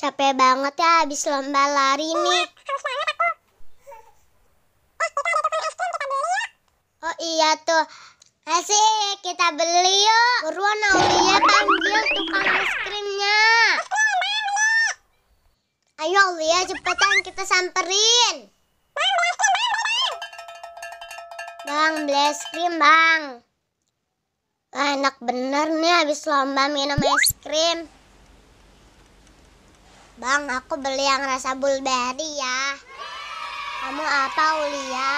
Capek banget ya habis lomba lari nih. Oh iya tuh. Asik, kita beli yuk. Buruan Aulia, panggil tukang es krimnya. Ayo Aulia, cepetan kita samperin. Bang, beli es krim bang. Wah, enak bener nih habis lomba minum es krim. Bang, aku beli yang rasa blueberry ya. Kamu apa Aulia?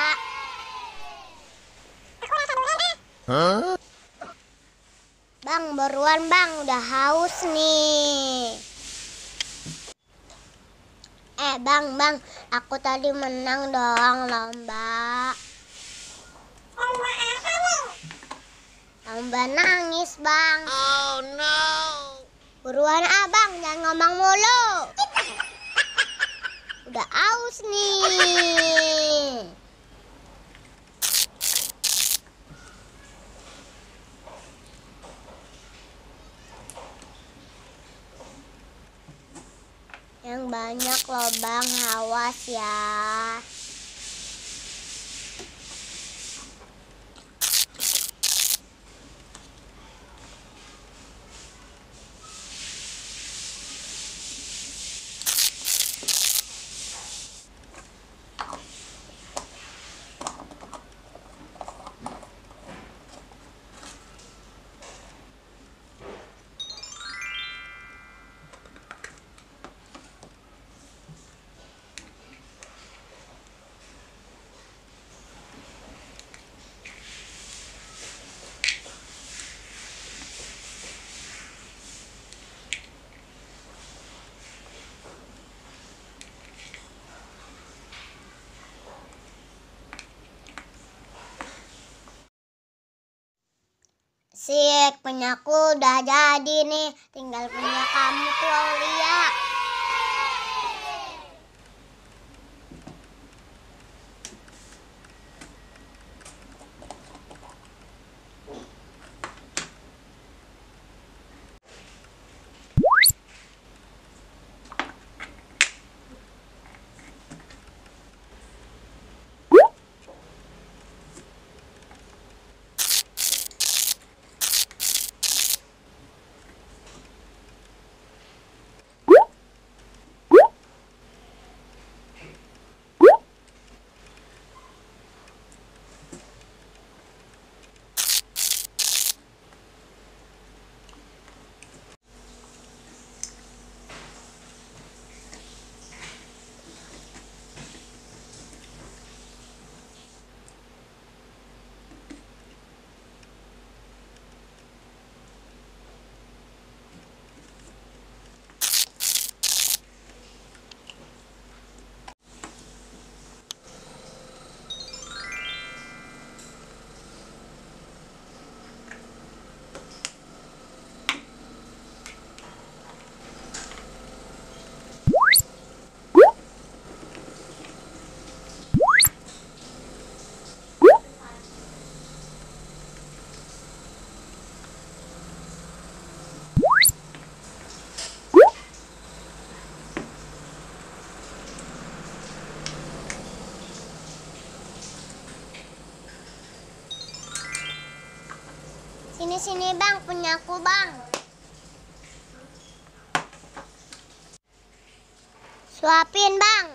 Bang, buruan bang, udah haus nih. Bang, aku tadi menang dong lomba. Lomba nangis bang. Oh no. Buruan abang, jangan ngomong mulu. Udah haus nih. Yang banyak loh bang, awas ya. Sik, punyaku udah jadi nih. Tinggal punya kamu tuh Aulia. Sini bang, punyaku bang. Suapin bang.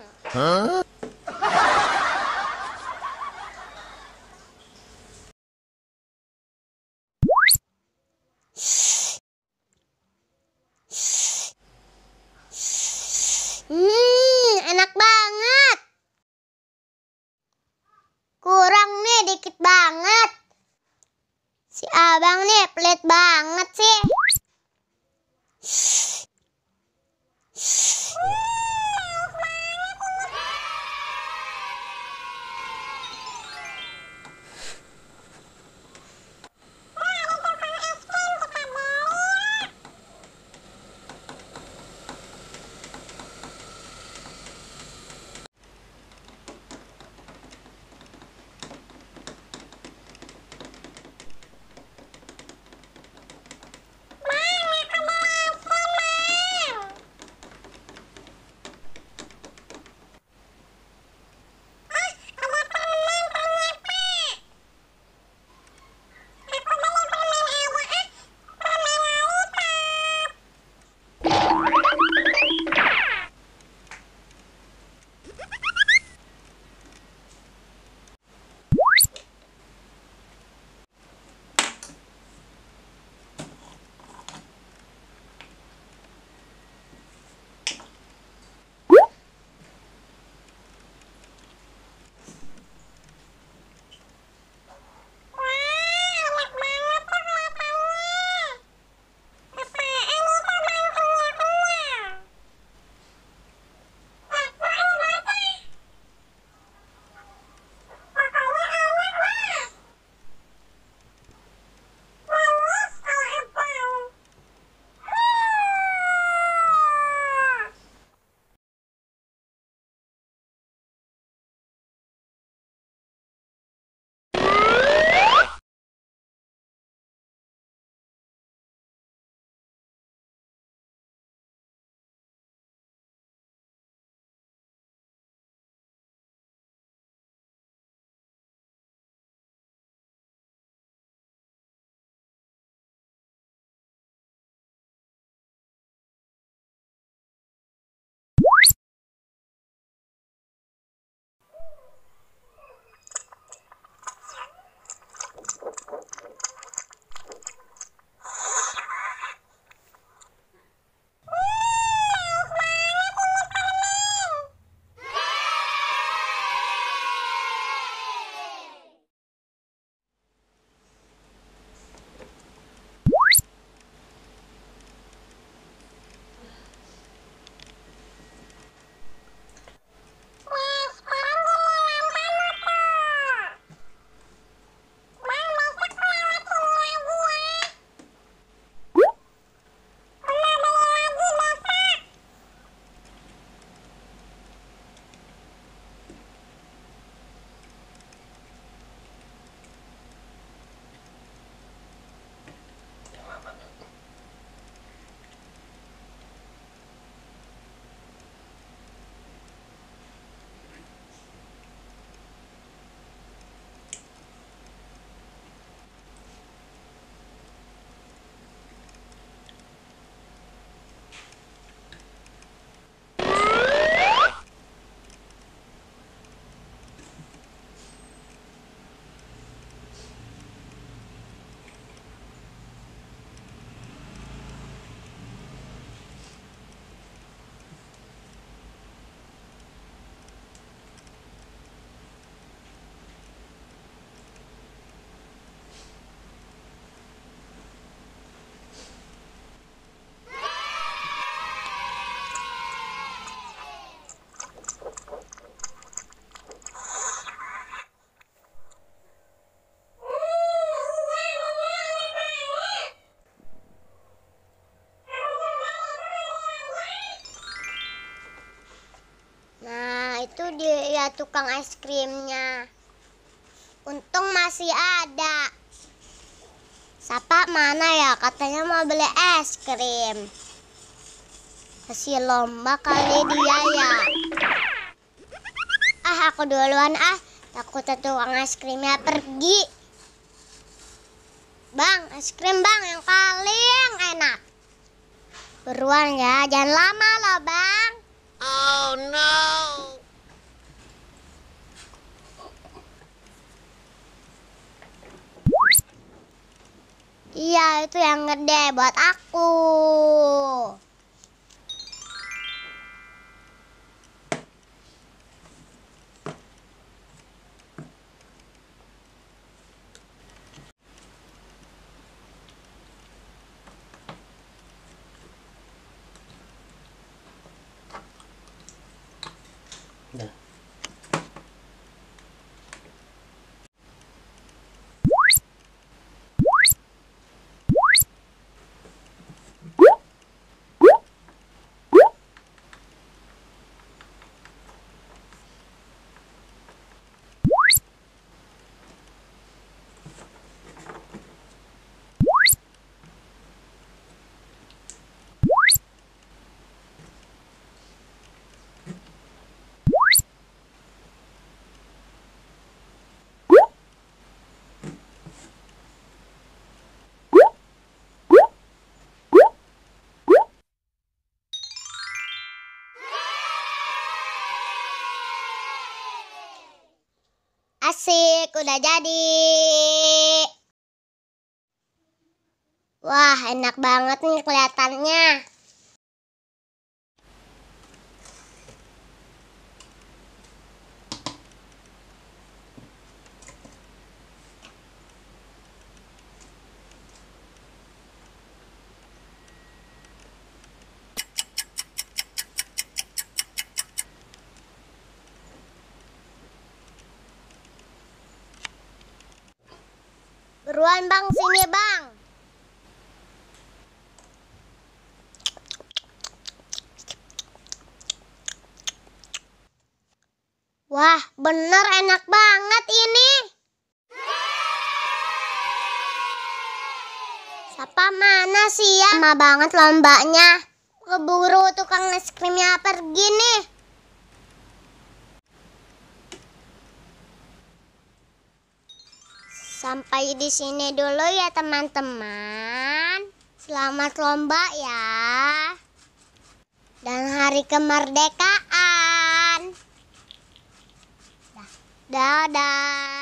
Enak banget. Kurang nih, dikit banget. Si abang nih pelit banget sih. ya tukang es krimnya. Untung masih ada. Siapa mana ya? Katanya mau beli es krim. Kasih lomba kali dia ya. Aku duluan takut tukang es krimnya pergi. Bang, es krim bang yang paling enak. Beruan ya, jangan lama loh bang. Oh no. Iya, itu yang gede buat aku. Udah. Asik, udah jadi. Wah, enak banget nih kelihatannya. Beruan bang, sini bang. Wah, bener enak banget ini. Siapa mana sih ya? Lama banget lombanya. Keburu tukang es krimnya pergi nih. Sampai di sini dulu ya teman-teman. Selamat lomba ya. Dan hari kemerdekaan. Dadah.